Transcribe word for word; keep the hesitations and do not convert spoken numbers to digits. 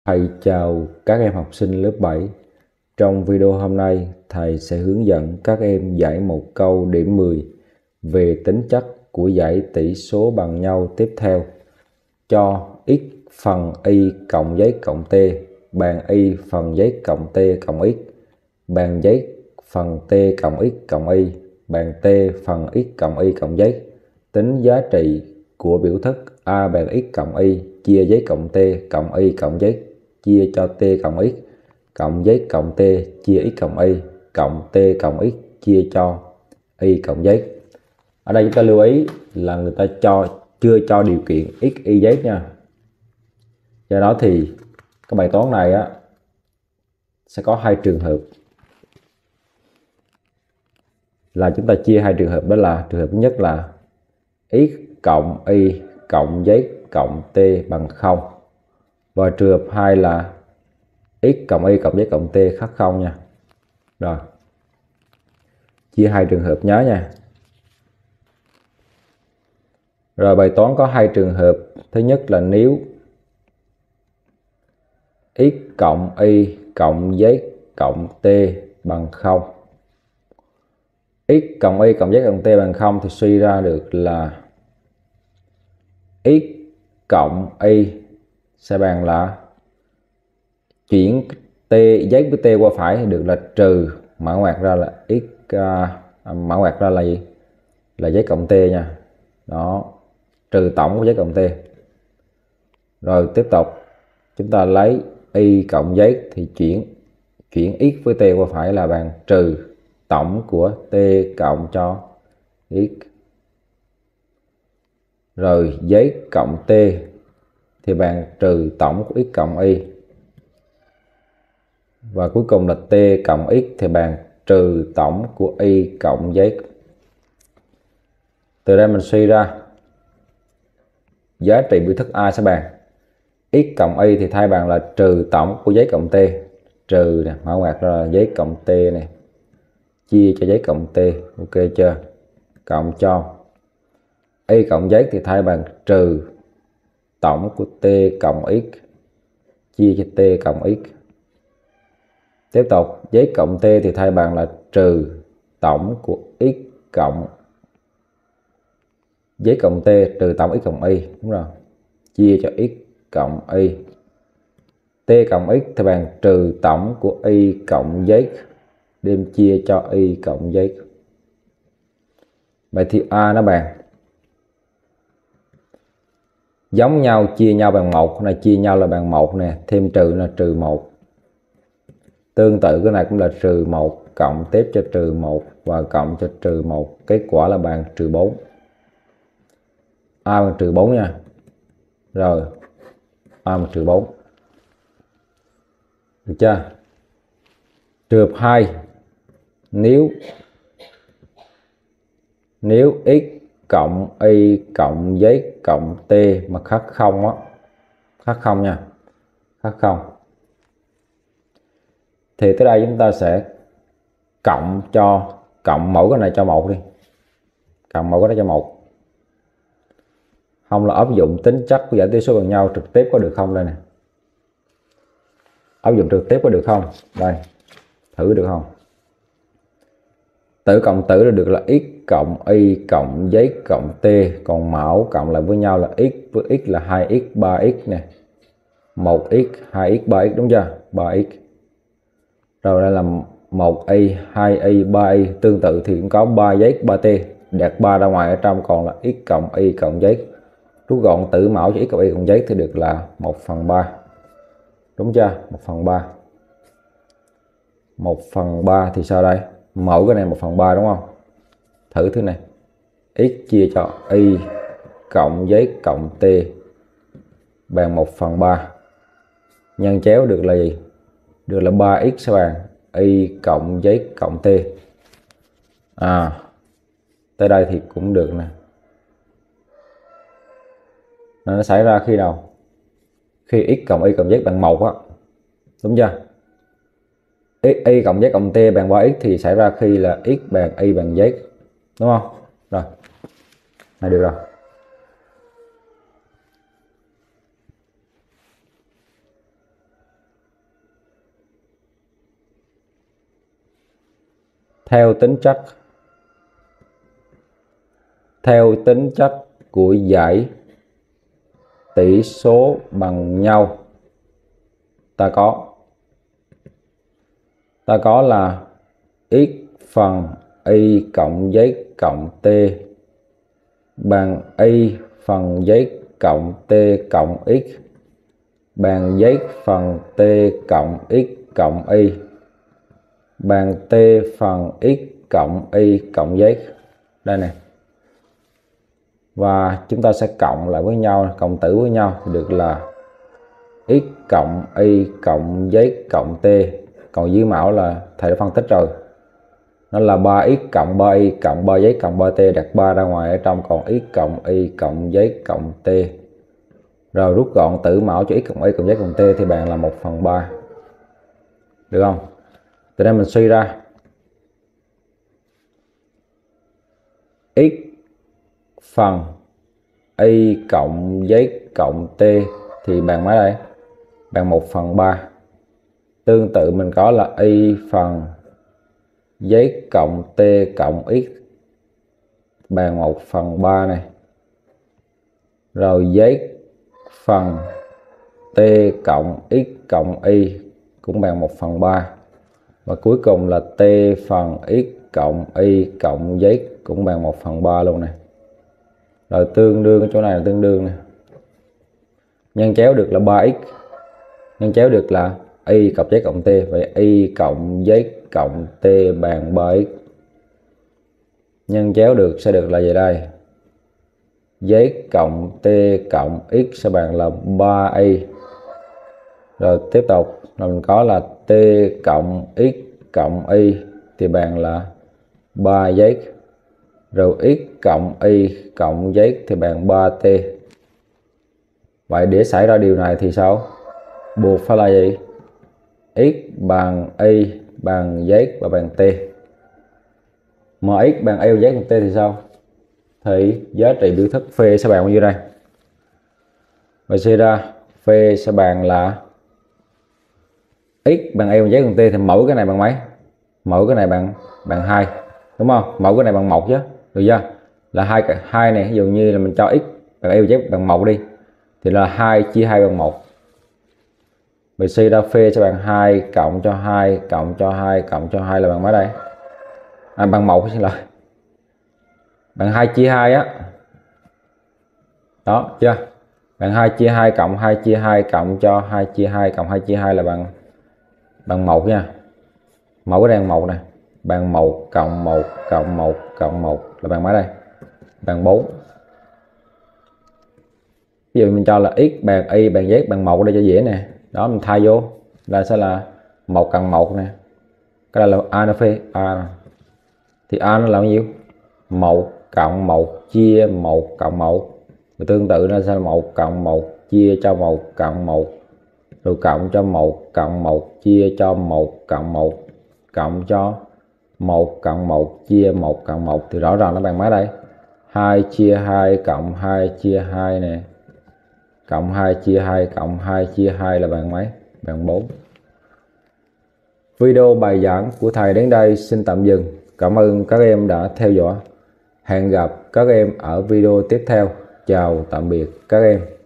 Thầy chào các em học sinh lớp bảy. Trong video hôm nay, thầy sẽ hướng dẫn các em giải một câu điểm mười về tính chất của giải tỷ số bằng nhau tiếp theo. Cho x phần y cộng giấy cộng t bằng y phần giấy cộng t cộng x bằng giấy phần t cộng x cộng y bằng t phần x cộng y cộng giấy. Tính giá trị của biểu thức a bằng x cộng y chia giấy cộng t cộng y cộng giấy chia cho t cộng x cộng giấy cộng t chia x cộng y cộng t cộng x chia cho y cộng giấy. Ở đây chúng ta lưu ý là người ta cho chưa cho điều kiện x y giấy nha. Do đó thì cái bài toán này á sẽ có hai trường hợp, là chúng ta chia hai trường hợp. Đó là trường hợp thứ nhất là x cộng y cộng giấy cộng t bằng không, và trường hợp hai là x cộng y cộng giấy cộng t khác không nha. Rồi, chia hai trường hợp nhớ nha. Rồi, bài toán có hai trường hợp. Thứ nhất là nếu x cộng y cộng giấy cộng t bằng không, x cộng y cộng giấy cộng t bằng không thì suy ra được là x cộng y sẽ bằng là chuyển t giấy với t qua phải thì được là trừ mã ngoặc ra là x uh, mã ngoặc ra là gì? Là giấy cộng t nha. Đó, trừ tổng của giấy cộng t. Rồi tiếp tục chúng ta lấy y cộng giấy thì chuyển chuyển x với t qua phải là bằng trừ tổng của t cộng cho x. Rồi giấy cộng t thì bằng trừ tổng của x cộng y. Và cuối cùng là t cộng x thì bằng trừ tổng của y cộng giấy. Từ đây mình suy ra giá trị biểu thức A sẽ bằng x cộng y thì thay bằng là trừ tổng của giấy cộng t, trừ nè, mã ngoặc ra là giấy cộng t này chia cho giấy cộng t, ok chưa, cộng cho y cộng giấy thì thay bằng trừ tổng của t cộng x chia cho t cộng x. Tiếp tục giấy cộng t thì thay bằng là trừ tổng của x cộng giấy cộng t trừ tổng x cộng y, đúng rồi, chia cho x cộng y. T cộng x thì bằng trừ tổng của y cộng giấy đem chia cho y cộng giấy. Vậy thì A nó bằng giống nhau chia nhau bằng một, này chia nhau là bằng một nè, thêm trừ là trừ một. Tương tự cái này cũng là trừ một cộng tiếp cho trừ một và cộng cho trừ một, kết quả là bằng trừ bốn. A bằng trừ bốn nha. Rồi, A bằng trừ bốn. Được chưa? Trường hợp hai, nếu nếu x cộng y cộng giấy cộng t mà khác không á, khác không nha, khác không, thì tới đây chúng ta sẽ cộng cho cộng mẫu cái này cho một đi, cộng mẫu cái này cho một. Không là áp dụng tính chất của giải tỷ số bằng nhau trực tiếp có được không? Đây nè, áp dụng trực tiếp có được không? Đây, thử được không? Tử cộng tử là được là x cộng y cộng giấy cộng t, còn mẫu cộng lại với nhau là x với x là hai x ba x nè, một x hai x ba x, đúng chưa? ba x. Rồi đây là một y hai y ba y, tương tự thì cũng có ba giấy ba t, đặt ba ra ngoài ở trong còn là x cộng y cộng giấy. Rút gọn tử mẫu cho x cộng y cộng giấy thì được là một phần ba, đúng chưa? một phần ba. một phần ba thì sao đây? Mẫu cái này một phần ba đúng không? Thử thứ này, x chia cho y cộng giấy cộng t bằng một phần ba, nhân chéo được là gì? Được là ba x sẽ bằng y cộng giấy cộng t. À, tới đây thì cũng được nè. Nó xảy ra khi nào? Khi x cộng y cộng giấy bằng một á, đúng chưa? X, y cộng giấy cộng t bằng ba x thì xảy ra khi là x bằng y bằng giấy, đúng không? Rồi, này được rồi. Theo tính chất theo tính chất của giải tỷ số bằng nhau, ta có ta có là x phần y cộng z cộng t bằng y phần z cộng t cộng x bằng z phần t cộng x cộng y bằng t phần x cộng y cộng z. Đây này. Và chúng ta sẽ cộng lại với nhau, cộng tử với nhau thì được là x cộng y cộng z cộng t. Còn dưới mẫu là thầy đã phân tích rồi, nó là ba x cộng ba y cộng ba z cộng ba t, đặt ba ra ngoài ở trong, còn x cộng y cộng z cộng t. Rồi rút gọn tử mẫu cho x cộng y cộng z cộng t thì bạn là một phần ba. Được không? Từ đây mình suy ra x phần y cộng z cộng t thì bằng mấy đây? Bằng một phần ba. Tương tự mình có là y phần z cộng t cộng x bằng một phần ba này. Rồi z phần t cộng x cộng y cũng bằng một phần ba. Và cuối cùng là t phần x cộng y cộng z cũng bằng một phần ba luôn này. Rồi tương đương, chỗ này là tương đương này. Nhân chéo được là ba x. Nhân chéo được là y cộng z cộng t. Vậy y cộng z cộng t bằng ba x. Nhân chéo được sẽ được là gì đây? Z cộng t cộng x sẽ bằng là ba y. Rồi tiếp tục là mình có là t cộng x cộng y thì bằng là ba z. Rồi x cộng y cộng z thì bằng ba t. Vậy để xảy ra điều này thì sao? Buộc phải là gì? X bằng y bằng z và bằng t. Mà x bằng y và z bằng t thì sao? Thì giá trị biểu thức phi sẽ bằng bao nhiêu đây? Vậy suy ra phi sẽ bằng là x bằng y bằng z bằng t thì mỗi cái này bằng mấy? Mỗi cái này bằng bằng hai, đúng không? Mỗi cái này bằng một chứ. Được chưa? Là hai hai này, ví dụ như là mình cho x bằng y và z bằng một đi thì là hai chia hai bằng một. Vậy suy ra phi sẽ bằng hai cộng cho hai cộng cho hai cộng cho hai là bằng mấy đây? À, bằng một, xin lỗi. Bằng hai chia hai á. Đó, chưa? Bằng hai chia hai cộng hai chia hai cộng cho hai chia hai cộng hai chia hai là bằng bằng một nha. Mẫu cái đang một này, bằng một cộng một cộng một cộng một là bằng mấy đây? Bằng bốn. Ví dụ mình cho là x bằng y bằng z bằng một đây cho dễ nè. Đó, mình thay vô là sẽ là một cộng một nè. Cái này là a nó phi a. Thì a nó là bao nhiêu? một cộng một chia một cộng một. Và tương tự nó sẽ là một cộng một chia cho một cộng một. Rồi cộng cho một cộng một chia cho một cộng một. Cộng cho một cộng một chia một cộng một. Thì rõ ràng nó bằng mấy đây? hai chia hai cộng hai chia hai nè. Cộng hai chia hai cộng hai chia hai là bằng mấy? Bằng bốn. Video bài giảng của thầy đến đây xin tạm dừng. Cảm ơn các em đã theo dõi. Hẹn gặp các em ở video tiếp theo. Chào tạm biệt các em.